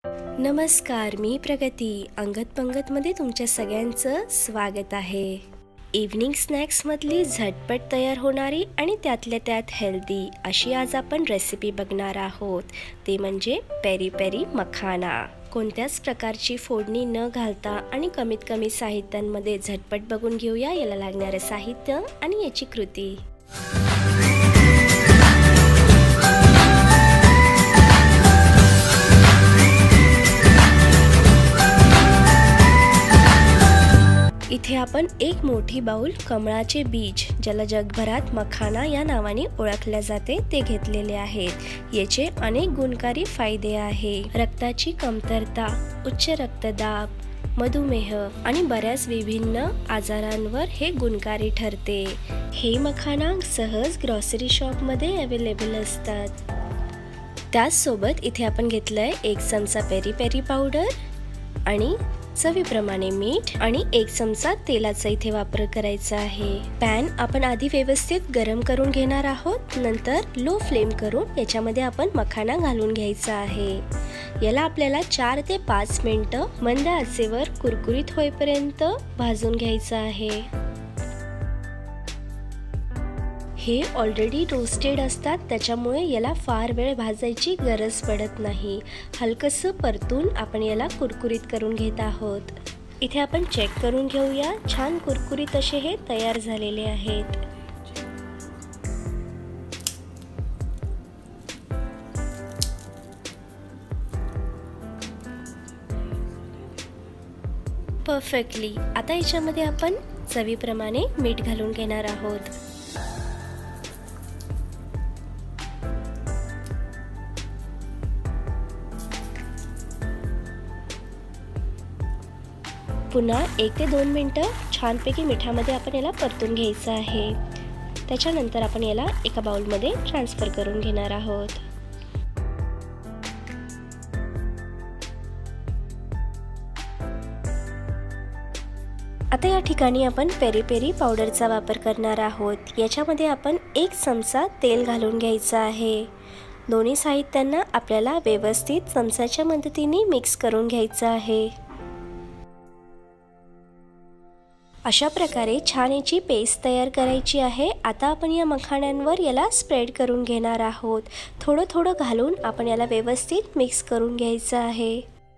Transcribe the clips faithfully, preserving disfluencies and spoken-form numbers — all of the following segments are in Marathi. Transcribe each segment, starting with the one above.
नमस्कार, मी प्रगती. अंगत पंगतमध्ये तुमच्या सगळ्यांचं स्वागत आहे. इव्हनिंग स्नॅक्समधली झटपट तयार होणारी आणि त्यातल्या त्यात हेल्दी अशी आज आपण रेसिपी बघणार आहोत. ते म्हणजे पेरी पेरी मखाना. कोणत्याच प्रकारची फोडणी न घालता आणि कमीत कमी साहित्यांमध्ये झटपट बघून घेऊया याला लागणारे साहित्य आणि याची कृती. इथे आपण एक मोठी बाउल कमळाचे बीज, ज्याला जगभरात मखाना या नावाने ओळखले जाते, ते घेतलेले आहेत. याचे अनेक गुणकारी फायदे आहे. रक्ताची कमतरता, उच्च रक्तदाब, मधुमेह आणि बऱ्याच विभिन्न आजारांवर हे गुणकारी ठरते. हे मखाना सहज ग्रॉसरी शॉपमध्ये अवेलेबल असतात. त्याचसोबत इथे आपण घेतलंय एक चमचा पेरी पेरी पावडर आणि चवीप्रमाणे मीठ आणि एक चमचा तेलाचा इथे वापर करायचा आहे. पॅन आपण आधी व्यवस्थित गरम करून घेणार आहोत. नंतर लो फ्लेम करून याच्यामध्ये आपण मखाना घालून घ्यायचा आहे. याला आपल्याला चार ते पाच मिनिटं मंद आचेवर कुरकुरीत होईपर्यंत भाजून घ्यायचं आहे. हे ऑलरेडी रोस्टेड असतात, त्याच्यामुळे याला फार वेळ भाजायची गरज पडत नाही. हलकसं परतून आपण याला कुरकुरीत करून घेत आहोत. इथे आपण चेक करून घेऊया. छान कुरकुरीत असे हे तयार झालेले आहेत. परफेक्टली. आता याच्यामध्ये आपण चवीप्रमाणे मीठ घालून घेणार आहोत. पुन्हा एक ते दोन मिनटं छानपैकी मिठामध्ये आपण याला परतून घ्यायचं आहे. त्याच्यानंतर आपण याला एका बाउलमध्ये ट्रान्सफर करून घेणार आहोत. आता या ठिकाणी आपण पेरी पेरी पावडरचा वापर करणार आहोत. याच्यामध्ये आपण एक चमचा तेल घालून घ्यायचं आहे. दोन्ही साहित्यांना आपल्याला व्यवस्थित चमच्याच्या मदतीने मिक्स करून घ्यायचं आहे. अशा प्रकारे छान याची पेस्ट तयार करायची आहे. आता आपण या मखाण्यांवर याला स्प्रेड करून घेणार आहोत. थोडं थोडं घालून आपण याला व्यवस्थित मिक्स करून घ्यायचं आहे.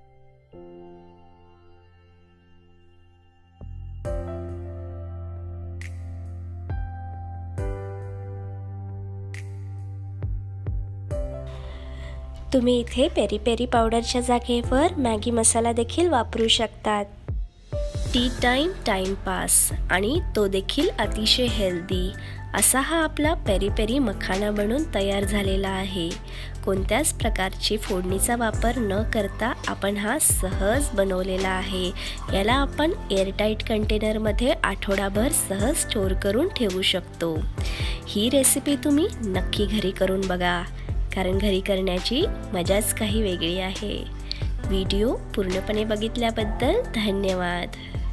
तुम्ही इथे पेरी पेरी पावडरच्या जागेवर मॅगी मसाला देखील वापरू शकतात. टी टाइम टाइमपास आणि तो देखील अतिशय हेल्दी असा हा आपला पेरी पेरी मखाना बनून तयार झालेला आहे. कोणत्याच प्रकारची फोडणीचा वापर न करता आपण हा सहज बनवलेला आहे. याला आपण एअरटाईट कंटेनरमध्ये आठवडाभर सहज स्टोअर करून ठेवू शकतो. ही रेसिपी तुम्ही नक्की घरी करून बघा, कारण घरी करण्याची मजाच काही वेगळी आहे. व्हिडिओ पूर्णपणे बघितल्याबद्दल धन्यवाद.